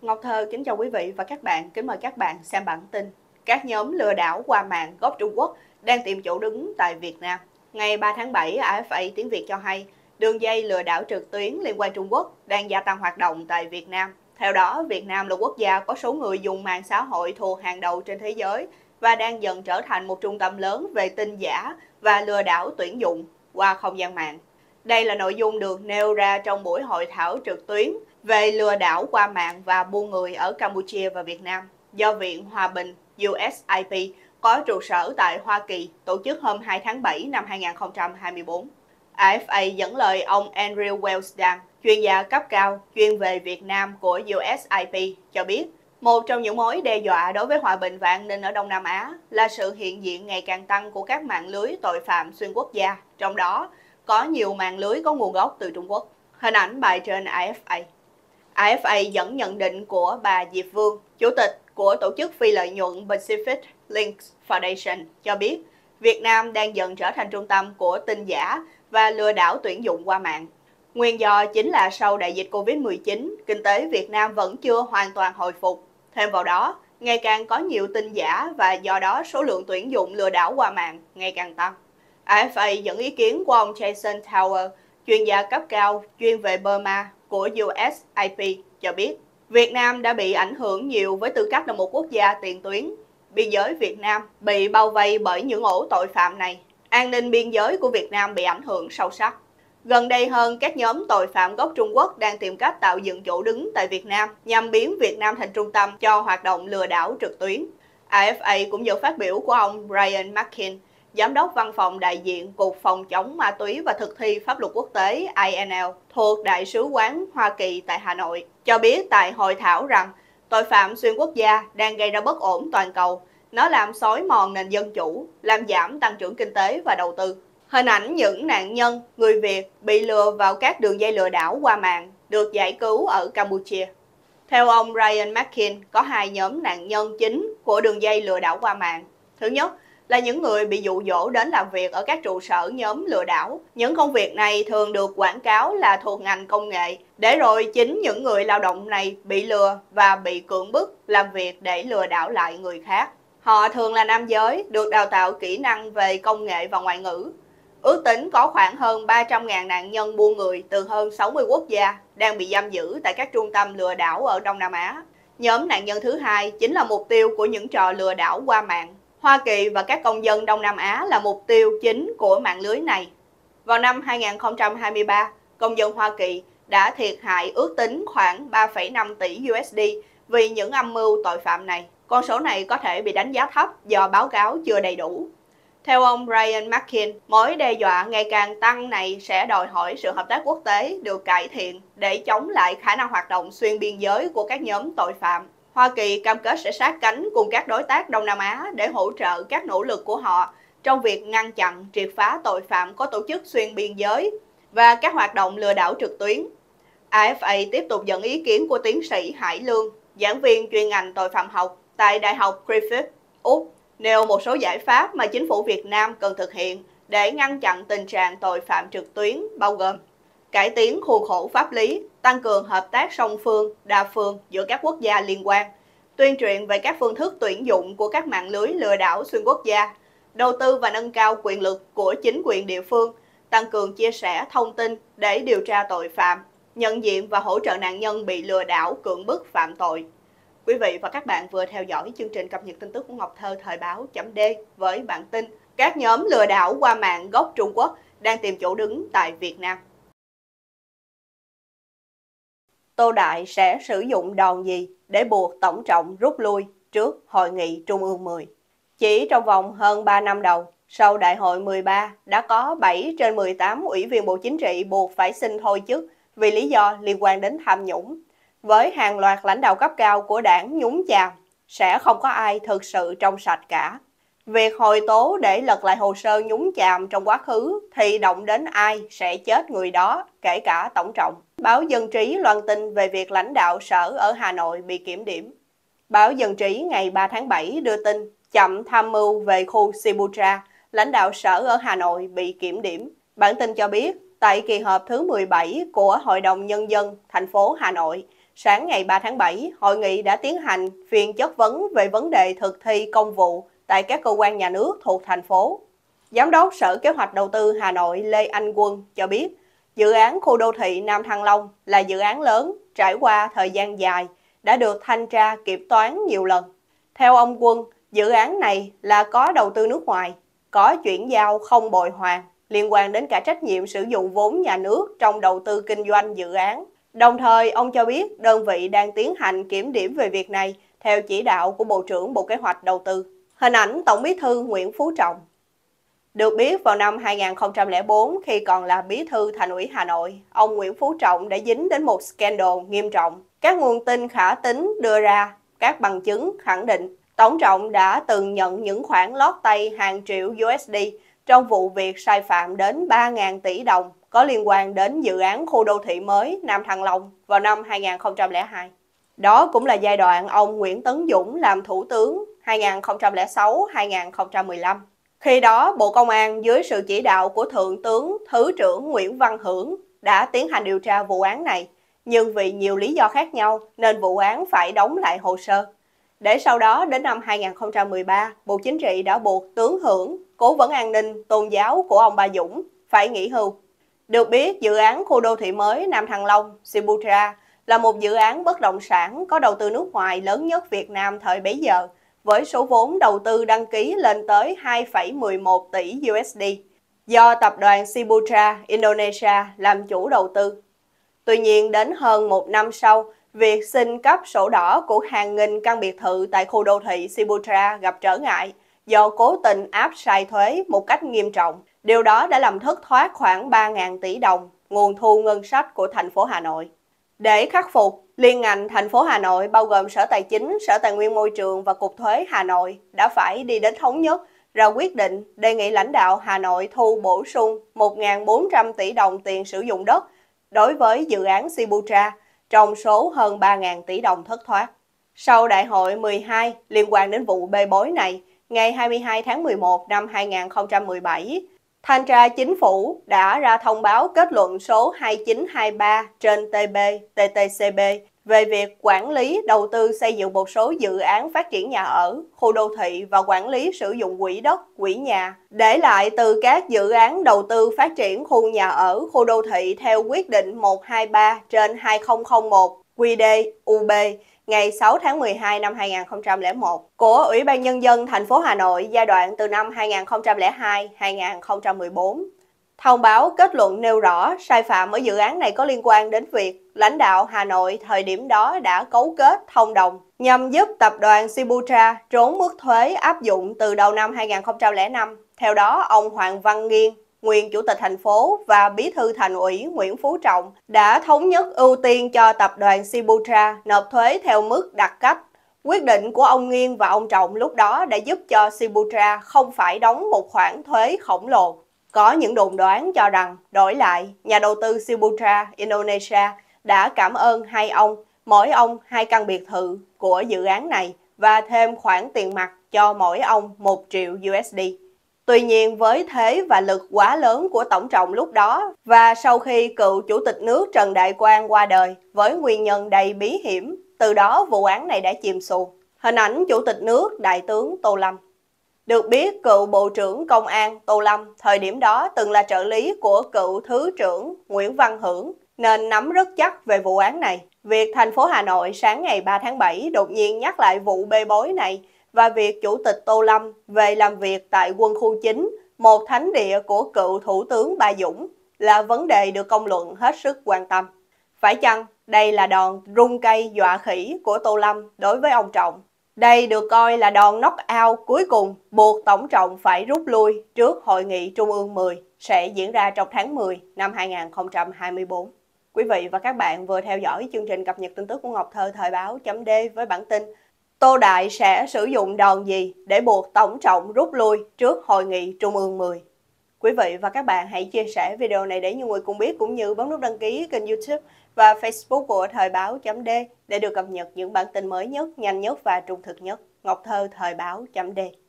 Ngọc Thơ kính chào quý vị và các bạn, kính mời các bạn xem bản tin. Các nhóm lừa đảo qua mạng gốc Trung Quốc đang tìm chỗ đứng tại Việt Nam. Ngày 3 tháng 7, AFA tiếng Việt cho hay, đường dây lừa đảo trực tuyến liên quan Trung Quốc đang gia tăng hoạt động tại Việt Nam. Theo đó, Việt Nam là quốc gia có số người dùng mạng xã hội thuộc hàng đầu trên thế giới và đang dần trở thành một trung tâm lớn về tin giả và lừa đảo tuyển dụng qua không gian mạng. Đây là nội dung được nêu ra trong buổi hội thảo trực tuyến về lừa đảo qua mạng và buôn người ở Campuchia và Việt Nam do Viện Hòa bình USIP có trụ sở tại Hoa Kỳ tổ chức hôm 2 tháng 7 năm 2024. AFA dẫn lời ông Andrew Wellsdan, chuyên gia cấp cao chuyên về Việt Nam của USIP, cho biết một trong những mối đe dọa đối với hòa bình và an ninh ở Đông Nam Á là sự hiện diện ngày càng tăng của các mạng lưới tội phạm xuyên quốc gia, trong đó có nhiều mạng lưới có nguồn gốc từ Trung Quốc. Hình ảnh bài trên AFA. AFA dẫn nhận định của bà Diệp Vương, chủ tịch của tổ chức phi lợi nhuận Pacific Links Foundation, cho biết Việt Nam đang dần trở thành trung tâm của tin giả và lừa đảo tuyển dụng qua mạng. Nguyên do chính là sau đại dịch Covid-19, kinh tế Việt Nam vẫn chưa hoàn toàn hồi phục. Thêm vào đó, ngày càng có nhiều tin giả và do đó số lượng tuyển dụng lừa đảo qua mạng ngày càng tăng. AFA dẫn ý kiến của ông Jason Tower, chuyên gia cấp cao chuyên về Burma của USIP, cho biết Việt Nam đã bị ảnh hưởng nhiều với tư cách là một quốc gia tiền tuyến. Biên giới Việt Nam bị bao vây bởi những ổ tội phạm này. An ninh biên giới của Việt Nam bị ảnh hưởng sâu sắc. Gần đây hơn, các nhóm tội phạm gốc Trung Quốc đang tìm cách tạo dựng chỗ đứng tại Việt Nam nhằm biến Việt Nam thành trung tâm cho hoạt động lừa đảo trực tuyến. AFA cũng dẫn phát biểu của ông Brian McKean, Giám đốc Văn phòng đại diện Cục Phòng chống ma túy và thực thi pháp luật quốc tế INL thuộc Đại sứ quán Hoa Kỳ tại Hà Nội, cho biết tại hội thảo rằng tội phạm xuyên quốc gia đang gây ra bất ổn toàn cầu. Nó làm xói mòn nền dân chủ, làm giảm tăng trưởng kinh tế và đầu tư. Hình ảnh những nạn nhân, người Việt bị lừa vào các đường dây lừa đảo qua mạng được giải cứu ở Campuchia. Theo ông Ryan McKean, có hai nhóm nạn nhân chính của đường dây lừa đảo qua mạng. Thứ nhất là những người bị dụ dỗ đến làm việc ở các trụ sở nhóm lừa đảo. Những công việc này thường được quảng cáo là thuộc ngành công nghệ, để rồi chính những người lao động này bị lừa và bị cưỡng bức làm việc để lừa đảo lại người khác. Họ thường là nam giới, được đào tạo kỹ năng về công nghệ và ngoại ngữ. Ước tính có khoảng hơn 300.000 nạn nhân buôn người từ hơn 60 quốc gia đang bị giam giữ tại các trung tâm lừa đảo ở Đông Nam Á. Nhóm nạn nhân thứ hai chính là mục tiêu của những trò lừa đảo qua mạng. Hoa Kỳ và các công dân Đông Nam Á là mục tiêu chính của mạng lưới này. Vào năm 2023, công dân Hoa Kỳ đã thiệt hại ước tính khoảng 3,5 tỷ USD vì những âm mưu tội phạm này. Con số này có thể bị đánh giá thấp do báo cáo chưa đầy đủ. Theo ông Brian McKean, mối đe dọa ngày càng tăng này sẽ đòi hỏi sự hợp tác quốc tế được cải thiện để chống lại khả năng hoạt động xuyên biên giới của các nhóm tội phạm. Hoa Kỳ cam kết sẽ sát cánh cùng các đối tác Đông Nam Á để hỗ trợ các nỗ lực của họ trong việc ngăn chặn, triệt phá tội phạm có tổ chức xuyên biên giới và các hoạt động lừa đảo trực tuyến. AFA tiếp tục dẫn ý kiến của tiến sĩ Hải Lương, giảng viên chuyên ngành tội phạm học tại Đại học Griffith, Úc, nêu một số giải pháp mà chính phủ Việt Nam cần thực hiện để ngăn chặn tình trạng tội phạm trực tuyến, bao gồm cải tiến khuôn khổ pháp lý, tăng cường hợp tác song phương, đa phương giữa các quốc gia liên quan, tuyên truyền về các phương thức tuyển dụng của các mạng lưới lừa đảo xuyên quốc gia, đầu tư và nâng cao quyền lực của chính quyền địa phương, tăng cường chia sẻ thông tin để điều tra tội phạm, nhận diện và hỗ trợ nạn nhân bị lừa đảo cưỡng bức phạm tội. Quý vị và các bạn vừa theo dõi chương trình cập nhật tin tức của Ngọc Thơ thời báo .d với bản tin các nhóm lừa đảo qua mạng gốc Trung Quốc đang tìm chỗ đứng tại Việt Nam. Tô Đại sẽ sử dụng đòn gì để buộc Tổng Trọng rút lui trước Hội nghị Trung ương 10? Chỉ trong vòng hơn 3 năm đầu, sau Đại hội 13 đã có 7 trên 18 ủy viên Bộ Chính trị buộc phải xin thôi chức vì lý do liên quan đến tham nhũng. Với hàng loạt lãnh đạo cấp cao của đảng nhúng chàm, sẽ không có ai thực sự trong sạch cả. Việc hồi tố để lật lại hồ sơ nhúng chàm trong quá khứ thì động đến ai sẽ chết người đó, kể cả Tổng Trọng. Báo Dân trí loan tin về việc lãnh đạo sở ở Hà Nội bị kiểm điểm. Báo Dân trí ngày 3 tháng 7 đưa tin chậm tham mưu về khu Sibucha, lãnh đạo sở ở Hà Nội bị kiểm điểm. Bản tin cho biết, tại kỳ họp thứ 17 của Hội đồng Nhân dân thành phố Hà Nội, Sáng ngày 3 tháng 7, hội nghị đã tiến hành phiên chất vấn về vấn đề thực thi công vụ tại các cơ quan nhà nước thuộc thành phố. Giám đốc Sở Kế hoạch Đầu tư Hà Nội Lê Anh Quân cho biết, dự án khu đô thị Nam Thăng Long là dự án lớn, trải qua thời gian dài, đã được thanh tra kiểm toán nhiều lần. Theo ông Quân, dự án này là có đầu tư nước ngoài, có chuyển giao không bồi hoàn, liên quan đến cả trách nhiệm sử dụng vốn nhà nước trong đầu tư kinh doanh dự án. Đồng thời, ông cho biết đơn vị đang tiến hành kiểm điểm về việc này theo chỉ đạo của Bộ trưởng Bộ Kế hoạch Đầu tư. Hình ảnh Tổng Bí thư Nguyễn Phú Trọng. Được biết, vào năm 2004, khi còn là Bí thư Thành ủy Hà Nội, ông Nguyễn Phú Trọng đã dính đến một scandal nghiêm trọng. Các nguồn tin khả tín đưa ra các bằng chứng khẳng định Tổng Trọng đã từng nhận những khoản lót tay hàng triệu USD trong vụ việc sai phạm đến 3.000 tỷ đồng có liên quan đến dự án khu đô thị mới Nam Thăng Long vào năm 2002. Đó cũng là giai đoạn ông Nguyễn Tấn Dũng làm Thủ tướng 2006-2015. Khi đó, Bộ Công an dưới sự chỉ đạo của Thượng tướng Thứ trưởng Nguyễn Văn Hưởng đã tiến hành điều tra vụ án này, nhưng vì nhiều lý do khác nhau nên vụ án phải đóng lại hồ sơ. Để sau đó đến năm 2013, Bộ Chính trị đã buộc tướng Hưởng, cố vấn an ninh tôn giáo của ông Ba Dũng, phải nghỉ hưu. Được biết, dự án khu đô thị mới Nam Thăng Long, Sibutra là một dự án bất động sản có đầu tư nước ngoài lớn nhất Việt Nam thời bấy giờ, với số vốn đầu tư đăng ký lên tới 2,11 tỷ USD, do tập đoàn Sibutra Indonesia làm chủ đầu tư. Tuy nhiên, đến hơn một năm sau, việc xin cấp sổ đỏ của hàng nghìn căn biệt thự tại khu đô thị Sibutra gặp trở ngại do cố tình áp sai thuế một cách nghiêm trọng. Điều đó đã làm thất thoát khoảng 3.000 tỷ đồng, nguồn thu ngân sách của thành phố Hà Nội. Để khắc phục, liên ngành thành phố Hà Nội bao gồm Sở Tài chính, Sở Tài nguyên Môi trường và Cục Thuế Hà Nội đã phải đi đến thống nhất ra quyết định đề nghị lãnh đạo Hà Nội thu bổ sung 1.400 tỷ đồng tiền sử dụng đất đối với dự án Sibutra trong số hơn 3.000 tỷ đồng thất thoát. Sau Đại hội 12 liên quan đến vụ bê bối này, ngày 22 tháng 11 năm 2017, Thanh tra Chính phủ đã ra thông báo kết luận số 2923 trên TB-TTCB về việc quản lý đầu tư xây dựng một số dự án phát triển nhà ở, khu đô thị và quản lý sử dụng quỹ đất, quỹ nhà, để lại từ các dự án đầu tư phát triển khu nhà ở, khu đô thị theo quyết định 123 trên 2001 QĐ-UB ngày 6 tháng 12 năm 2001 của Ủy ban Nhân dân thành phố Hà Nội giai đoạn từ năm 2002-2014. Thông báo kết luận nêu rõ sai phạm ở dự án này có liên quan đến việc lãnh đạo Hà Nội thời điểm đó đã cấu kết thông đồng nhằm giúp tập đoàn Sibutra trốn mức thuế áp dụng từ đầu năm 2005. Theo đó, ông Hoàng Văn Nghiên, nguyên Chủ tịch thành phố và Bí thư Thành ủy Nguyễn Phú Trọng đã thống nhất ưu tiên cho tập đoàn Sibutra nộp thuế theo mức đặt cách. Quyết định của ông Nghiên và ông Trọng lúc đó đã giúp cho Sibutra không phải đóng một khoản thuế khổng lồ. Có những đồn đoán cho rằng, đổi lại, nhà đầu tư Sibutra Indonesia đã cảm ơn hai ông, mỗi ông 2 căn biệt thự của dự án này và thêm khoản tiền mặt cho mỗi ông 1 triệu USD. Tuy nhiên, với thế và lực quá lớn của Tổng Trọng lúc đó và sau khi cựu Chủ tịch nước Trần Đại Quang qua đời với nguyên nhân đầy bí hiểm, từ đó vụ án này đã chìm xuồng. Hình ảnh Chủ tịch nước Đại tướng Tô Lâm. Được biết, cựu Bộ trưởng Công an Tô Lâm thời điểm đó từng là trợ lý của cựu Thứ trưởng Nguyễn Văn Hưởng nên nắm rất chắc về vụ án này. Việc thành phố Hà Nội sáng ngày 3 tháng 7 đột nhiên nhắc lại vụ bê bối này và việc Chủ tịch Tô Lâm về làm việc tại Quân khu 9, một thánh địa của cựu Thủ tướng Ba Dũng, là vấn đề được công luận hết sức quan tâm. Phải chăng đây là đòn rung cây dọa khỉ của Tô Lâm đối với ông Trọng? Đây được coi là đòn knock out cuối cùng buộc Tổng Trọng phải rút lui trước Hội nghị Trung ương 10 sẽ diễn ra trong tháng 10 năm 2024. Quý vị và các bạn vừa theo dõi chương trình cập nhật tin tức của Ngọc Thơ thời báo .d với bản tin Tô Đại sẽ sử dụng đòn gì để buộc Tổng Trọng rút lui trước Hội nghị Trung ương 10. Quý vị và các bạn hãy chia sẻ video này để nhiều người cùng biết, cũng như bấm nút đăng ký kênh YouTube và Facebook của thời báo .d để được cập nhật những bản tin mới nhất, nhanh nhất và trung thực nhất. Ngọc Thơ thời báo .d